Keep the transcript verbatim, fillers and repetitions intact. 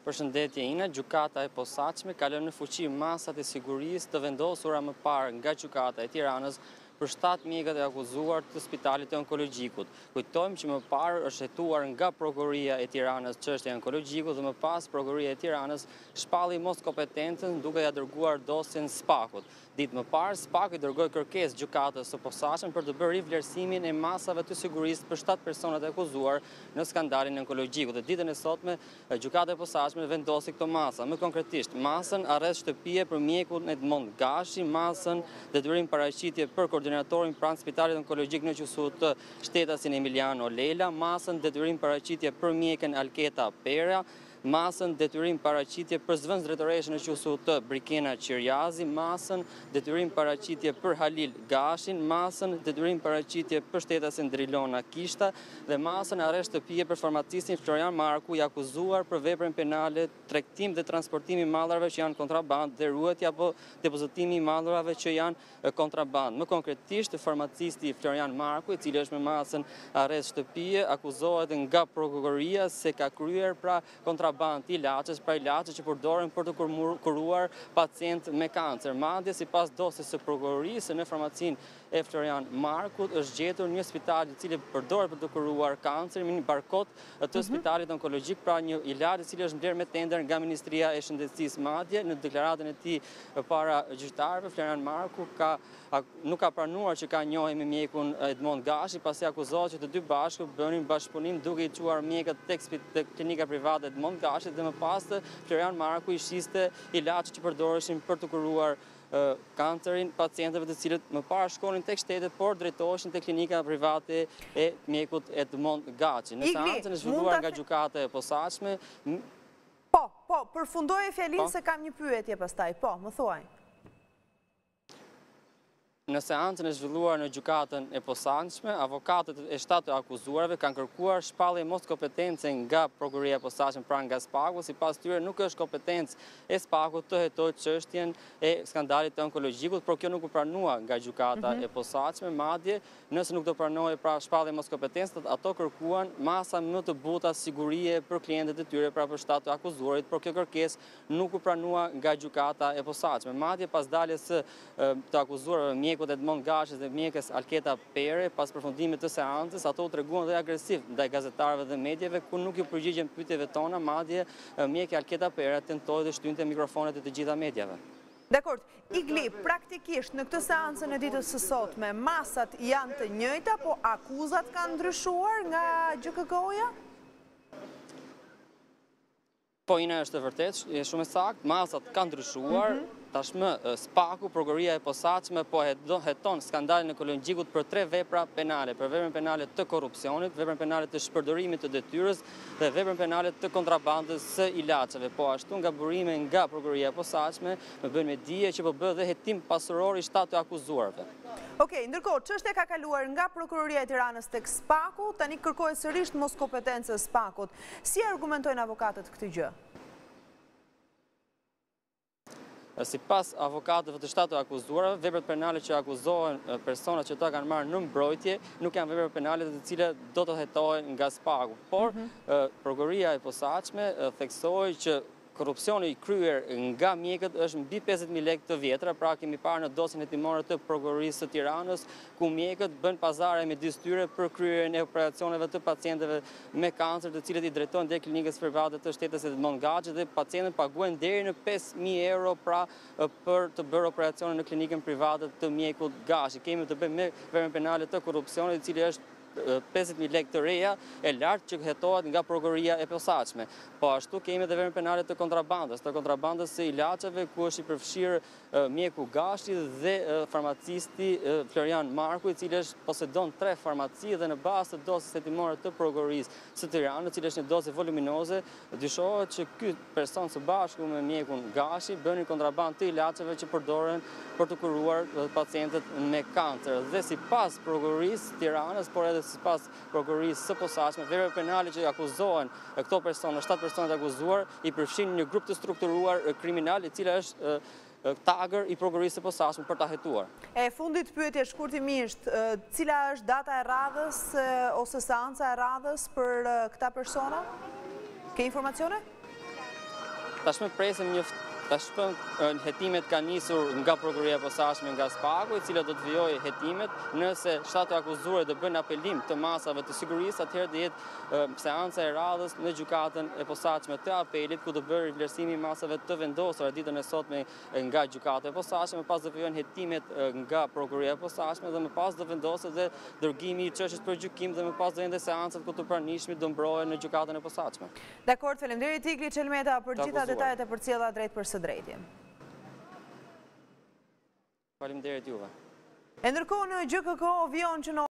Përshëndetje Ina, gjykata e posaçme ka lënë në fuqi masat e sigurisë të vendosura më parë nga gjykata e Tiranës për shtatë mjekët e akuzuar të spitalit të onkologjikut. Kujtojmë që më parë është hetuar nga Prokuroria e Tiranës çështja e onkologjikut dhe më pas Prokuroria e Tiranës shpalli mos kompetencën duke ja dërguar dosjen SPAK-ut. Ditë më parë, SPAK i dërgoi kërkesë gjykatës së posaçme për të bërë rivlerësimin e masave të sigurisë për shtatë personat e akuzuar në skandalin onkologjikut. Dhe ditën e sotme, gjykata e posaçme vendosi këto masa. Më konkretisht, masën arrest shtëpie për mjekun Edmond Gashi, masën detyrim paraqitje për koordinatorin pranë spitalit onkologjik në qytet të shtetasin Emiliano Lela, masën detyrim paraqitje për mjekën Alketa Pera, masën detyrim paraqitje për zëvendës drejtoreshe në qytet të Brikena Qirjazi, masën detyrim paraqitje për Halil Gashin, masën detyrim paraqitje për shtetasin Drilona Kishta dhe masën arrest shtëpie për farmacistin Florian Marku i akuzuar për veprën penale tregtim dhe transportimi i mallrave që janë kontraband dhe ruajtja apo depozitimi i mallrave që janë kontraband. Më konkretisht, farmacisti Florian Marku, i cili është me masën arrest shtëpie, akuzohet nga prokuroria se ka kryer pra kontraband i ilaçes, pra ilaçe që përdoren për të kuruar pacient me kancer. Madje sipas dosjes së prokurorisë në farmacinë e Florian Markut është gjetur një spital i cili përdoret për të kuruar kancerin, një barkod të spitalit onkologjik, pra një ilaç i cili është mbledhur me tender nga Ministria e Shëndetësisë. Madje në deklaratën e tij para gjyqtarëve, Florian Marku ka nuk ka pranuar që ka njohje me mjekun Edmond Gashi, pasi akuzohet që të dy bashkë bënin bashkëpunim duke i çuar mjekët tek klinika private Edmond Gashi dhe më pas Florian Marku i shiste ilaçe që përdoreshin për të kuruar kancerin pacientëve të cilët më parë shkonin tek shtetet, por drejtoheshin tek klinika private e mjekut Edmond Gashi. Në seancën e zhvilluar nga gjykata e posaçme. Po, po, përfundoje fjalinë se kam një pyetje pastaj. Po, më thuaj. Në seancën e zhvilluar në gjykatën e posaçme, avokatët e shtatë akuzuarve kanë kërkuar shpallje mos kompetence nga Prokuroria e posaçme pranë nga SPAK-u, sipas tyre nuk është kompetencë e SPAK-ut të hetojë çështjen e skandalit të onkologjikut, por kjo nuk u pranua nga gjykata e posaçme, madje nëse nuk do pranohej pra shpallje mos kompetencë, ato kërkuan masa më të buta sigurie për klientët e tyre, pra për shtatë akuzuarit, por kjo kërkesë nuk u pranua nga gjykata e posaçme. Madje pas daljes së të akuzuarve mjekut Edmond Gashi dhe mjekës Alketa Pere, pas përfundimit të seancës, ato u treguan dhe agresiv ndaj gazetarëve dhe medjeve, ku nuk ju përgjigjen pyetjeve tona, madje mjekja Alketa Pere tentoi të shtynte mikrofonet e të gjitha medjave. Dekord, Igli, praktikisht në këtë seancën e ditës së sotme, masat janë të njëjta, po akuzat kanë ndryshuar nga G K K-ja? Po, Ina, është e vërtet, e shumë e saktë, masat kanë ndryshuar. Tashmë SPAK-u, Prokuroria e posaçme, po heton skandalin onkologjikut për tre vepra penale, për veprën penale të korrupsionit, veprën penale të shpërdorimit të detyrës dhe veprën penale të kontrabandës së ilaçeve. Po ashtu nga burime nga Prokuroria e posaçme, më bën me dije që po bëhet dhe hetim pasuror i shtatë akuzuarve. Okej, ndërkohë, çështja ka kaluar nga Prokuroria e Tiranës tek SPAK-u, tani kërkohet sërish mos kompetencë e SPAK-ut. Si argumentojnë avokatët këtë gjë? Sipas avokatëve të shtatë akuzuarve, veprat penale që akuzohen personat që ta kanë marrë në mbrojtje nuk janë vepra penale të cilat do të hetohen nga SPAK-u. Por Prokuroria e posaçme theksoi që korrupsioni i kryer nga mjekët është mbi pesëdhjetë mijë lekë të vjetra, pra kemi parë në dosjen hetimore të Prokurorisë së Tiranës, ku mjekët bën pazare midis tyre për kryerjen e operacioneve të pacientëve me kancer, të cilët i drejtojnë deri klinikës private të shtetasit Edmond Gashi dhe pacientët paguajnë deri në pesë mijë euro pra për të bërë operacione në klinikën private të mjekut Gashi. Kemi të bëjmë me veprën penale të korrupsionit, i cili është pesëdhjetë mijë lekë të reja e lartë që hetohet nga Prokuroria e posaçme. Po ashtu kemi edhe veprën penale të kontrabandës, të kontrabandës së ilaçeve, ku është i përfshirë mjeku Gashi dhe farmacisti Florian Marku, i cili posedon tre farmaci dhe në bazë të dosjes hetimore të Prokurorisë së Tiranës, e cila është një dosje voluminoze, dyshohet që ky person së bashku me mjekun Gashi bënin kontrabandë të ilaçeve që përdoren për të kuruar pacientët me kancer. Dhe sipas Prokurorisë së Tiranës, por edhe sipas Prokurorisë së posaçme, veprat penale që akuzohen këto persona, shtatë personat akuzuar, i përfshin një grup të strukturuar kriminal, i cila është tagër i Prokurorisë së posaçme për ta hetuar. E fundit pyetje shkurtimisht, cila është data e radhës ose seanca e radhës për këta persona? Ke informacione? Tashmë presim një Tashmë hetimet kanë nisur nga prokuria e posaçme nga Spaku, e cila do të vijojë hetimet nëse shtatë akuzuar do bëjnë apelim të masave të sigurisë, atëherë do jetë seanca e radhës në gjykatën e posaçme të apelit, ku do bërë vlerësimi i masave të vendosura ditën e sotme nga gjykata e posaçme, më pas do vijojnë hetimet nga prokuria e posaçme dhe më pas do vendoset dhe dërgimi i çështjes për gjykim dhe më pas do ende seancat ku të pranishmit do mbrohen në gjykatën e posaçme. Dakor, faleminderit Igli Çelmeta për gjitha detajet e përcjella drejt për së drejtje. Faleminderit juve. E ndërkohë në G K K vion që në